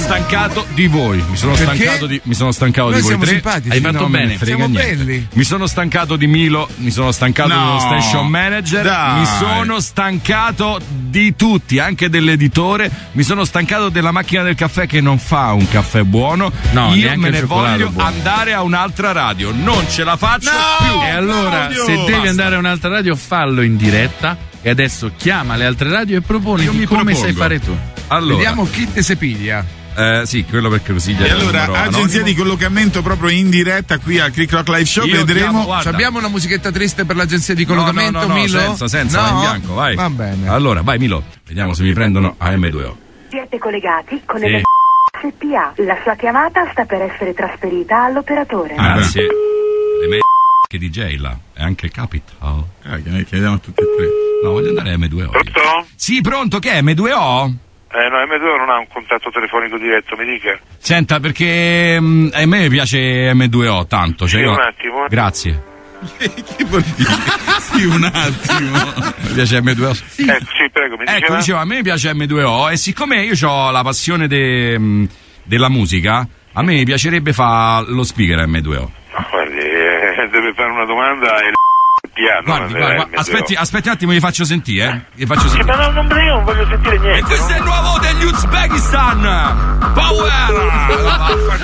stancato di voi. Mi sono stancato di Noi voi siamo tre. simpatici. Hai fatto bene. Siamo belli. Mi sono stancato di Milo. Mi sono stancato dello station manager. Dai. Mi sono stancato di tutti, anche dell'editore. Mi sono stancato della macchina del caffè che non fa un caffè buono. No, io me ne voglio buono. andare a un'altra radio. Non ce la faccio più. E allora, se devi andare a un'altra radio, fallo in diretta. E adesso chiama le altre radio e proponi come sai fare tu. Allora, vediamo chi te se piglia. sì, quello perché così. E allora, agenzia di collocamento proprio in diretta qui al Click Rock Live Show. Vedremo. Abbiamo una musichetta triste per l'agenzia di collocamento, no, Milo? senza, vai in bianco, vai. Va bene. Allora, vai Milo, vediamo se mi prendono AM2O. Siete collegati con il SPA. La sua chiamata sta per essere trasferita all'operatore. Grazie. Le me che DJ là, è anche Capital. Chiediamo tutti e tre. No, voglio andare a M2O. Pronto? Sì, pronto, che è M2O? No, M2O non ha un contatto telefonico diretto, mi dica. Senta, perché a me piace M2O tanto. Cioè Sì, io... un attimo. Grazie. Che vuol dire? Sì, un attimo. Mi piace M2O. Sì, prego, mi diceva. Ecco, dicevo, a me piace M2O e siccome io ho la passione della musica, a me piacerebbe fare lo speaker a M2O. Guardi, deve fare una domanda e piano. Guardi, aspetti un attimo, gli faccio sentire, Gli faccio sentire. Ma non voglio sentire niente. E questo è il nuovo degli Uzbekistan! Power!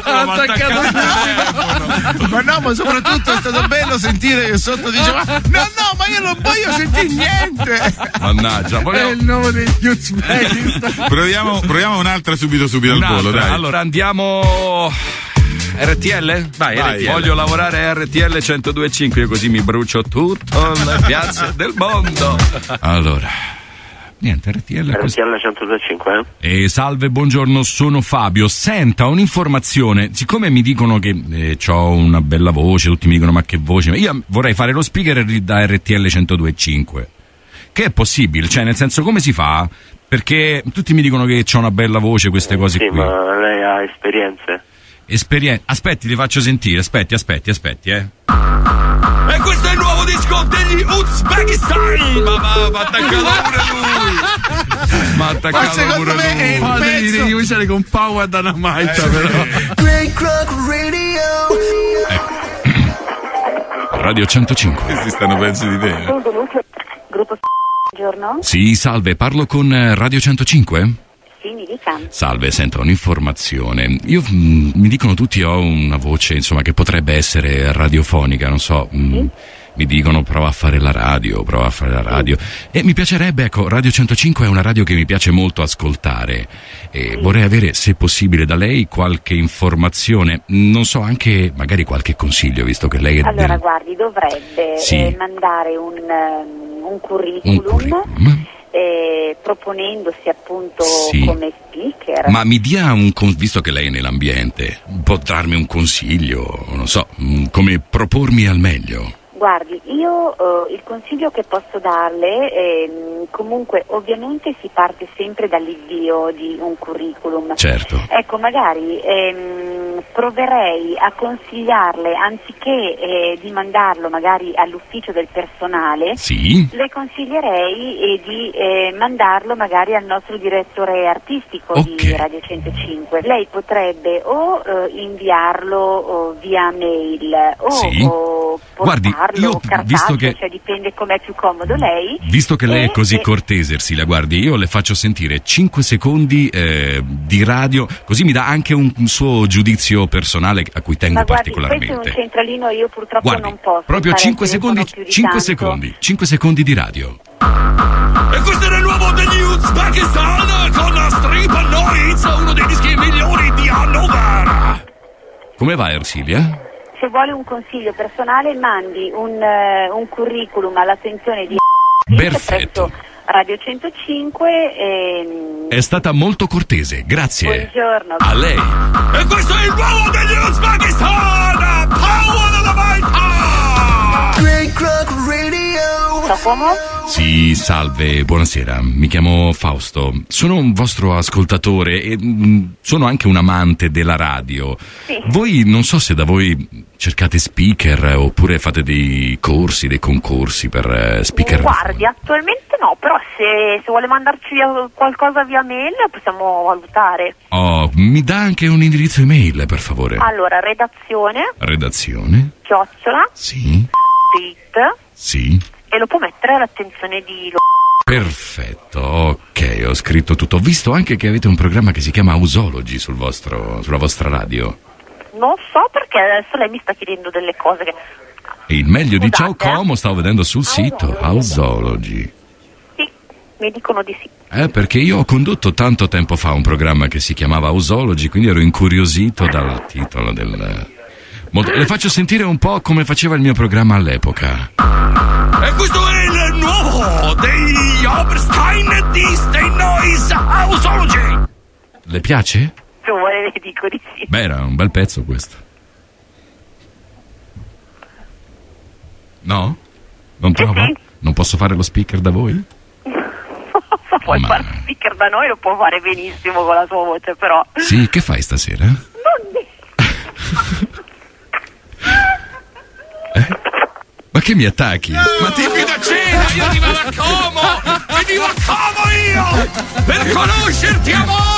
Ma no, ma soprattutto è stato bello sentire che sotto diceva no, ma io non voglio sentire niente. Mannaggia, è il nuovo degli Uzbekistan. Proviamo un'altra subito al volo, dai. Allora andiamo. RTL? Vai. RTL. Voglio lavorare a RTL 102.5, io così mi brucio tutte le piazze del mondo. Allora, niente, RTL 102.5, eh? Salve, buongiorno, sono Fabio. Senta, un'informazione, siccome mi dicono che ho una bella voce, tutti mi dicono ma che voce, io vorrei fare lo speaker da RTL 102.5. Che è possibile? Cioè, nel senso, come si fa? Perché tutti mi dicono che c'ho una bella voce, queste cose qui. Sì, ma lei ha esperienze? Aspetti, li faccio sentire. Aspetti. E questo è il nuovo disco degli Uzbekistan! Ma attaccato pure lui! Ma attaccato pure lui! È il pezzo. Devi cominciare con Power Dynamite, però. Radio 105. Questi stanno peggio di te. Gruppo buongiorno. Sì, salve, parlo con Radio 105? Sì, mi dica. Salve, senta, un'informazione. Io mi dicono tutti ho una voce, insomma, che potrebbe essere radiofonica, non so. Mi dicono prova a fare la radio. E mi piacerebbe, ecco, Radio 105 è una radio che mi piace molto ascoltare. E vorrei avere, se possibile, da lei qualche informazione, non so, anche magari qualche consiglio, visto che lei è allora, guardi, dovrebbe mandare un curriculum. Proponendosi appunto come speaker. Ma mi dia visto che lei è nell'ambiente, può darmi un consiglio, non so, come propormi al meglio? Guardi, io il consiglio che posso darle, comunque ovviamente si parte sempre dall'invio di un curriculum. Certo. Ecco, magari proverei a consigliarle, anziché di mandarlo magari all'ufficio del personale, le consiglierei di mandarlo magari al nostro direttore artistico di Radio 105. Lei potrebbe o inviarlo via mail o portarlo. Io, visto che, cioè dipende com'è più comodo lei. Visto che lei è così cortese, Ersilia, guardi, io le faccio sentire 5 secondi di radio, così mi dà anche un suo giudizio personale a cui tengo particolarmente. Questo è un centralino, io purtroppo non posso. Proprio 5 secondi, 5 secondi di radio. E questo era il nuovo degli Uzbekistan con la Strip Noise, uno dei dischi migliori di Hannover. Come va, Ersilia? Se vuole un consiglio personale, mandi un curriculum all'attenzione di Perfetto. Radio 105 È stata molto cortese, grazie. Buongiorno. A lei. E questo è il nuovo degli Uzbekistan! Power of the Might! So come? Sì, salve, buonasera. Mi chiamo Fausto. Sono un vostro ascoltatore e sono anche un amante della radio. Sì. Voi, non so se da voi cercate speaker oppure fate dei corsi, dei concorsi per speaker. Guardi, attualmente no, però se vuole mandarci qualcosa via mail possiamo valutare. Oh, mi dà anche un indirizzo email, per favore. Allora, redazione. @ Sì. Street. Sì. E lo può mettere all'attenzione di... Perfetto, ok, ho scritto tutto. Ho visto anche che avete un programma che si chiama Ausology sulla vostra radio. Non so perché adesso lei mi sta chiedendo delle cose che... E il meglio di Ciao Como stavo vedendo sul sito Ausology. Sì, mi dicono di sì. Perché io ho condotto tanto tempo fa un programma che si chiamava Ausology, quindi ero incuriosito dal titolo del... Le faccio sentire un po' come faceva il mio programma all'epoca. E questo è il nuovo degli Oberstein di Stay Noise Ausology. Le piace? Se vuole le dico di sì. Beh, era un bel pezzo questo. No? Non prova? Sì. Non posso fare lo speaker da voi? Se vuoi fare speaker da noi lo può fare benissimo con la sua voce, però... Sì, che fai stasera? Ma che mi attacchi? Ma ti invito a cena, io arrivavo a Como! Venivo a Como io! Per conoscerti, amore!